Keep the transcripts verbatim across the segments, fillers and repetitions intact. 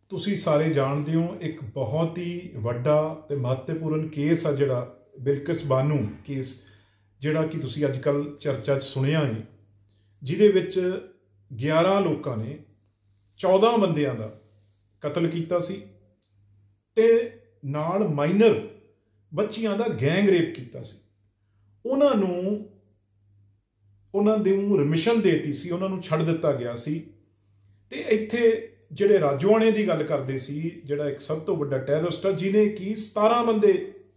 ਤੁਸੀਂ ਸਾਰੇ ਜਾਣਦੇ ਹੋ ਇੱਕ ਬਹੁਤ ਹੀ ਵੱਡਾ ਤੇ ਮਹੱਤਵਪੂਰਨ ਕੇਸ ਆ ਜਿਹੜਾ ਬਿਲਕਿਸ ਬਾਨੋ ਕੇਸ, ਜਿਹੜਾ ਕਿ ਤੁਸੀਂ ਅੱਜ ਕੱਲ ਚਰਚਾ 'ਚ ਸੁਣਿਆ ਹੈ, ਜਿਹਦੇ ਵਿੱਚ ਗਿਆਰਾਂ ਲੋਕਾਂ ਨੇ ਚੌਦਾਂ ਬੰਦਿਆਂ ਦਾ ਕਤਲ ਕੀਤਾ ਸੀ ਤੇ ਨਾਲ ਮਾਈਨਰ ਬੱਚੀਆਂ ਦਾ ਗੈਂਗ ਰੇਪ ਕੀਤਾ ਸੀ। ਉਹਨਾਂ ਨੂੰ ਉਹਨਾਂ ਦੇ ਨੂੰ ਰਿਮਿਸ਼ਨ ਦੇਤੀ ਸੀ, ਉਹਨਾਂ ਨੂੰ ਛੱਡ ਦਿੱਤਾ ਗਿਆ ਸੀ। ਤੇ ਇੱਥੇ ਜਿਹੜੇ ਰਾਜੋਆਣੇ ਦੀ ਗੱਲ ਕਰਦੇ ਸੀ, ਜਿਹੜਾ ਇੱਕ ਸਭ ਤੋਂ ਵੱਡਾ ਟੈਰਰਿਸਟ ਆ ਜਿਹਨੇ ਕਿ ਸਤਾਰਾਂ ਬੰਦੇ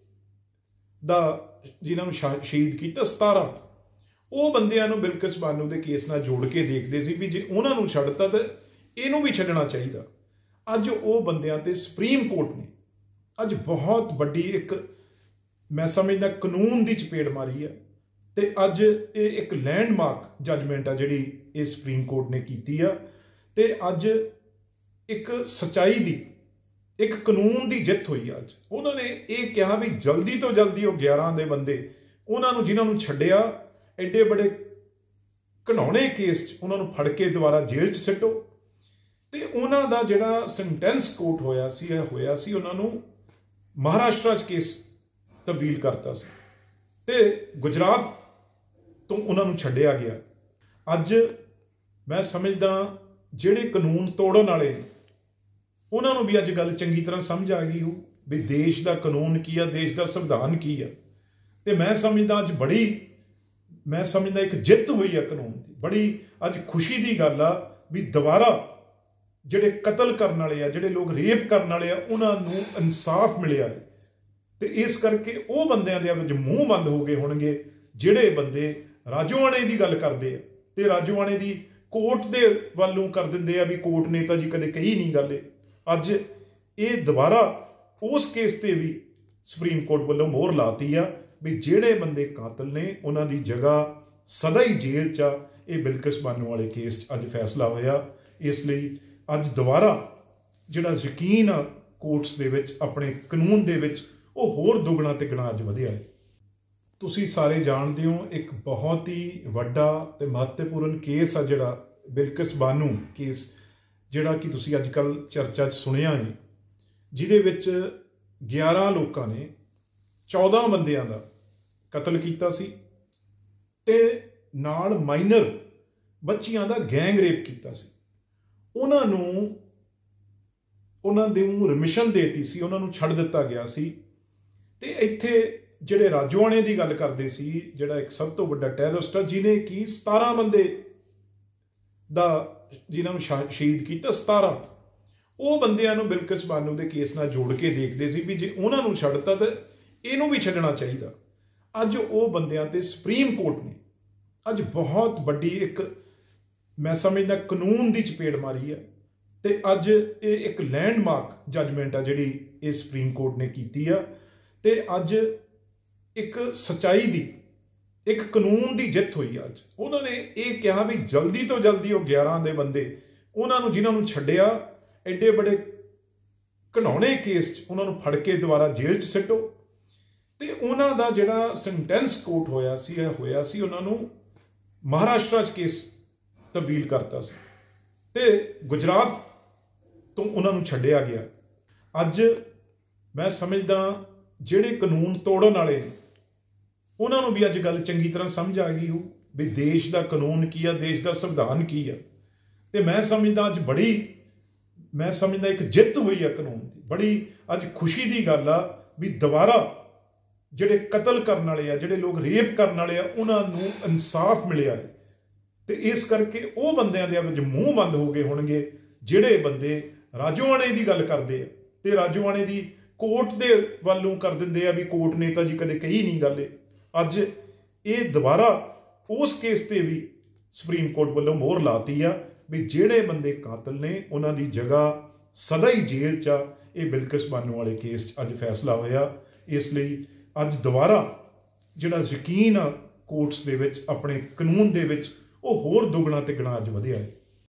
ਦਾ ਜਿਨ੍ਹਾਂ ਨੂੰ ਸ਼ਹੀਦ ਕੀਤਾ, ਸਤਾਰਾਂ ਉਹ ਬੰਦਿਆਂ ਨੂੰ ਬਿਲਕਿਸ ਬਾਨੋ ਦੇ ਕੇਸ ਨਾਲ ਜੋੜ ਕੇ ਦੇਖਦੇ ਸੀ ਵੀ ਜੇ ਉਹਨਾਂ ਨੂੰ ਛੱਡਤਾ ਤਾਂ ਇਹਨੂੰ ਵੀ ਛੱਡਣਾ ਚਾਹੀਦਾ। ਅੱਜ ਉਹ ਬੰਦਿਆਂ ਤੇ ਸੁਪਰੀਮ ਕੋਰਟ ਨੇ ਅੱਜ ਬਹੁਤ ਵੱਡੀ ਇੱਕ ਮੈਂ ਸਮਝਦਾ ਕਾਨੂੰਨ ਦੀ ਚਪੇੜ ਮਾਰੀ ਹੈ ਤੇ ਅੱਜ ਇਹ ਇੱਕ ਲੈਂਡਮਾਰਕ ਜੱਜਮੈਂਟ ਆ ਜਿਹੜੀ ਇਹ ਸੁਪਰੀਮ ਕੋਰਟ ਨੇ ਕੀਤੀ ਆ। ਤੇ ਅੱਜ ਇੱਕ ਸੱਚਾਈ ਦੀ ਇੱਕ ਕਾਨੂੰਨ ਦੀ ਜਿੱਤ ਹੋਈ ਅੱਜ। ਉਹਨਾਂ ਨੇ ਇਹ ਕਿਹਾ ਵੀ ਜਲਦੀ ਤੋਂ ਜਲਦੀ ਉਹ ਗਿਆਰਾਂ ਦੇ ਬੰਦੇ ਉਹਨਾਂ ਨੂੰ ਜਿਨ੍ਹਾਂ ਨੂੰ ਛੱਡਿਆ ਐਡੇ ਬੜੇ ਘਿਨਾਉਣੇ ਕੇਸ 'ਚ ਉਹਨਾਂ ਨੂੰ ਫੜ ਕੇ ਦੁਬਾਰਾ ਜੇਲ੍ਹ 'ਚ ਸਿੱਟੋ। ਤੇ ਉਹਨਾਂ ਦਾ ਜਿਹੜਾ ਸੈਂਟੈਂਸ ਕੋਰਟ ਹੋਇਆ ਸੀ ਇਹ ਹੋਇਆ ਸੀ ਉਹਨਾਂ ਨੂੰ ਮਹਾਰਾਸ਼ਟਰ 'ਚ ਕੇਸ ਤਬਦੀਲ ਕਰਤਾ ਸੀ ਤੇ ਗੁਜਰਾਤ ਤੋਂ ਉਹਨਾਂ ਨੂੰ ਛੱਡਿਆ ਗਿਆ। ਅੱਜ ਮੈਂ ਸਮਝਦਾ ਜਿਹੜੇ ਕਾਨੂੰਨ ਤੋੜਨ ਵਾਲੇ ਨੇ ਉਹਨਾਂ ਨੂੰ ਵੀ ਅੱਜ ਗੱਲ ਚੰਗੀ ਤਰ੍ਹਾਂ ਸਮਝ ਆ ਗਈ ਹੋ ਵੀ ਦੇਸ਼ ਦਾ ਕਾਨੂੰਨ ਕੀ ਆ, ਦੇਸ਼ ਦਾ ਸੰਵਿਧਾਨ ਕੀ ਆ। ਤੇ ਮੈਂ ਸਮਝਦਾ ਅੱਜ ਬੜੀ ਮੈਂ ਸਮਝਦਾ ਇੱਕ ਜਿੱਤ ਹੋਈ ਆ ਕਾਨੂੰਨ ਦੀ। ਬੜੀ ਅੱਜ ਖੁਸ਼ੀ ਦੀ ਗੱਲ ਆ ਵੀ ਦੁਬਾਰਾ ਜਿਹੜੇ ਕਤਲ ਕਰਨ ਵਾਲੇ ਆ, ਜਿਹੜੇ ਲੋਕ ਰੇਪ ਕਰਨ ਵਾਲੇ ਆ, ਉਹਨਾਂ ਨੂੰ ਇਨਸਾਫ ਮਿਲਿਆ। ਤੇ ਇਸ ਕਰਕੇ ਉਹ ਬੰਦਿਆਂ ਦੇ ਵਿੱਚ ਮੂੰਹ ਬੰਦ ਹੋ ਗਏ ਹੋਣਗੇ ਜਿਹੜੇ ਬੰਦੇ ਰਾਜੋਆਣੇ ਦੀ ਗੱਲ ਕਰਦੇ ਆ ਤੇ ਰਾਜੋਆਣੇ ਦੀ ਕੋਰਟ ਦੇ ਵੱਲੋਂ ਕਰ ਦਿੰਦੇ ਆ ਵੀ ਕੋਰਟ ਨੇ ਤਾਂ ਜੀ ਕਦੇ ਕਹੀ ਨਹੀਂ ਗੱਲ। ਅੱਜ ਇਹ ਦੁਬਾਰਾ ਉਸ ਕੇਸ ਤੇ ਵੀ ਸੁਪਰੀਮ ਕੋਰਟ ਵੱਲੋਂ ਮੋਹਰ ਲਾਤੀ ਆ ਵੀ ਜਿਹੜੇ ਬੰਦੇ ਕਾਤਲ ਨੇ ਉਹਨਾਂ ਦੀ ਜਗ੍ਹਾ ਸਦਾ ਹੀ ਜੇਲ੍ਹ 'ਚ ਆ। ਇਹ ਬਿਲਕਿਸ ਬਾਨੋ ਵਾਲੇ ਕੇਸ 'ਚ ਅੱਜ ਫੈਸਲਾ ਹੋਇਆ। ਇਸ ਲਈ ਅੱਜ ਦੁਬਾਰਾ ਜਿਹੜਾ ਯਕੀਨ ਆ ਕੋਰਟਸ ਦੇ ਵਿੱਚ ਆਪਣੇ ਕਾਨੂੰਨ ਦੇ ਵਿੱਚ ਉਹ ਹੋਰ ਦੁੱਗਣਾ ਤਿੱਗਣਾ ਅੱਜ ਵਧਿਆ ਹੈ। ਤੁਸੀਂ ਸਾਰੇ ਜਾਣਦੇ ਹੋ ਇੱਕ ਬਹੁਤ ਹੀ ਵੱਡਾ ਤੇ ਮਹੱਤਵਪੂਰਨ ਕੇਸ ਆ ਜਿਹੜਾ ਬਿਲਕਿਸ ਬਾਨੋ ਕੇਸ, ਜਿਹੜਾ ਕਿ ਤੁਸੀਂ ਅੱਜ ਕੱਲ ਚਰਚਾ 'ਚ ਸੁਣਿਆ ਹੈ, ਜਿਹਦੇ ਵਿੱਚ ਗਿਆਰਾਂ ਲੋਕਾਂ ਨੇ ਚੌਦਾਂ ਬੰਦਿਆਂ ਦਾ ਕਤਲ ਕੀਤਾ ਸੀ ਤੇ ਨਾਲ ਮਾਈਨਰ ਬੱਚੀਆਂ ਦਾ ਗੈਂਗ ਰੇਪ ਕੀਤਾ ਸੀ। ਉਹਨਾਂ ਨੂੰ ਉਹਨਾਂ ਦੇ ਨੂੰ ਰਿਮਿਸ਼ਨ ਦੇਤੀ ਸੀ, ਉਹਨਾਂ ਨੂੰ ਛੱਡ ਦਿੱਤਾ ਗਿਆ ਸੀ। ਤੇ ਇੱਥੇ ਜਿਹੜੇ ਰਾਜੋਆਣੇ ਦੀ ਗੱਲ ਕਰਦੇ ਸੀ, ਜਿਹੜਾ ਇੱਕ ਸਭ ਤੋਂ ਵੱਡਾ ਟੈਰਰਿਸਟ ਆ ਜਿਹਨੇ ਕਿ ਸਤਾਰਾਂ ਬੰਦੇ ਦਾ ਜਿਨ੍ਹਾਂ ਨੂੰ ਸ਼ਹੀਦ ਕੀਤਾ, ਸਤਾਰਾਂ ਉਹ ਬੰਦਿਆਂ ਨੂੰ ਬਿਲਕਿਸ ਬਾਨੋ ਦੇ ਕੇਸ ਨਾਲ ਜੋੜ ਕੇ ਦੇਖਦੇ ਸੀ ਵੀ ਜੇ ਉਹਨਾਂ ਨੂੰ ਛੱਡਤਾ ਤਾਂ ਇਹਨੂੰ ਵੀ ਛੱਡਣਾ ਚਾਹੀਦਾ। ਅੱਜ ਉਹ ਬੰਦਿਆਂ ਤੇ ਸੁਪਰੀਮ ਕੋਰਟ ਨੇ ਅੱਜ ਬਹੁਤ ਵੱਡੀ ਇੱਕ ਮੈਂ ਸਮਝਦਾ ਕਾਨੂੰਨ ਦੀ ਚਪੇੜ ਮਾਰੀ ਹੈ ਤੇ ਅੱਜ ਇਹ ਇੱਕ ਲੈਂਡਮਾਰਕ ਜੱਜਮੈਂਟ ਆ ਜਿਹੜੀ ਇਹ ਸੁਪਰੀਮ ਕੋਰਟ ਨੇ ਕੀਤੀ ਆ। ਤੇ ਅੱਜ ਇੱਕ ਸੱਚਾਈ ਦੀ ਇੱਕ ਕਾਨੂੰਨ ਦੀ ਜਿੱਤ ਹੋਈ ਅੱਜ। ਉਹਨਾਂ ਨੇ ਇਹ ਕਿਹਾ ਵੀ ਜਲਦੀ ਤੋਂ ਜਲਦੀ ਉਹ ਗਿਆਰਾਂ ਦੇ ਬੰਦੇ ਉਹਨਾਂ ਨੂੰ ਜਿਨ੍ਹਾਂ ਨੂੰ ਛੱਡਿਆ ਐਡੇ ਬੜੇ ਘਿਨਾਉਣੇ ਕੇਸ 'ਚ ਉਹਨਾਂ ਨੂੰ ਫੜ ਕੇ ਦੁਬਾਰਾ ਜੇਲ੍ਹ 'ਚ ਸਿੱਟੋ। ਤੇ ਉਹਨਾਂ ਦਾ ਜਿਹੜਾ ਸੈਂਟੈਂਸ ਕੋਰਟ ਹੋਇਆ ਸੀ ਇਹ ਹੋਇਆ ਸੀ ਉਹਨਾਂ ਨੂੰ ਮਹਾਰਾਸ਼ਟਰ 'ਚ ਕੇਸ ਤਬਦੀਲ ਕਰਤਾ ਸੀ ਤੇ ਗੁਜਰਾਤ ਤੋਂ ਉਹਨਾਂ ਨੂੰ ਛੱਡਿਆ ਗਿਆ। ਅੱਜ ਮੈਂ ਸਮਝਦਾ ਜਿਹੜੇ ਕਾਨੂੰਨ ਤੋੜਨ ਵਾਲੇ ਨੇ ਉਹਨਾਂ ਨੂੰ ਵੀ ਅੱਜ ਗੱਲ ਚੰਗੀ ਤਰ੍ਹਾਂ ਸਮਝ ਆ ਗਈ ਹੋ ਵੀ ਦੇਸ਼ ਦਾ ਕਾਨੂੰਨ ਕੀ ਆ, ਦੇਸ਼ ਦਾ ਸੰਵਿਧਾਨ ਕੀ ਆ। ਤੇ ਮੈਂ ਸਮਝਦਾ ਅੱਜ ਬੜੀ ਮੈਂ ਸਮਝਦਾ ਇੱਕ ਜਿੱਤ ਹੋਈ ਆ ਕਾਨੂੰਨ ਦੀ। ਬੜੀ ਅੱਜ ਖੁਸ਼ੀ ਦੀ ਗੱਲ ਆ ਵੀ ਦੁਬਾਰਾ ਜਿਹੜੇ ਕਤਲ ਕਰਨ ਵਾਲੇ ਆ, ਜਿਹੜੇ ਲੋਕ ਰੇਪ ਕਰਨ ਵਾਲੇ ਆ, ਉਹਨਾਂ ਨੂੰ ਇਨਸਾਫ ਮਿਲਿਆ। ਤੇ ਇਸ ਕਰਕੇ ਉਹ ਬੰਦਿਆਂ ਦੇ ਵਿੱਚ ਮੂੰਹ ਬੰਦ ਹੋ ਗਏ ਹੋਣਗੇ ਜਿਹੜੇ ਬੰਦੇ ਰਾਜੋਆਣੇ ਦੀ ਗੱਲ ਕਰਦੇ ਆ ਤੇ ਰਾਜੋਆਣੇ ਦੀ ਕੋਰਟ ਦੇ ਵੱਲੋਂ ਕਰ ਦਿੰਦੇ ਆ ਵੀ ਕੋਰਟ ਨੇ ਤਾਂ ਜੀ ਕਦੇ ਕਹੀ ਨਹੀਂ ਗੱਲ। ਅੱਜ ਇਹ ਦੁਬਾਰਾ ਉਸ ਕੇਸ ਤੇ ਵੀ ਸੁਪਰੀਮ ਕੋਰਟ ਵੱਲੋਂ ਮੋਹਰ ਲਾਤੀ ਆ ਵੀ ਜਿਹੜੇ ਬੰਦੇ ਕਾਤਲ ਨੇ ਉਹਨਾਂ ਦੀ ਜਗ੍ਹਾ ਸਦਾ ਹੀ ਜੇਲ੍ਹ 'ਚ ਆ। ਇਹ ਬਿਲਕਿਸ ਬਾਨੋ ਵਾਲੇ ਕੇਸ 'ਚ ਅੱਜ ਫੈਸਲਾ ਹੋਇਆ। ਇਸ ਲਈ ਅੱਜ ਦੁਬਾਰਾ ਜਿਹੜਾ ਯਕੀਨ ਆ ਕੋਰਟਸ ਦੇ ਵਿੱਚ ਆਪਣੇ ਕਾਨੂੰਨ ਦੇ ਵਿੱਚ ਉਹ ਹੋਰ ਦੁੱਗਣਾ ਤਿੱਗਣਾ ਅੱਜ ਵਧਿਆ ਹੈ।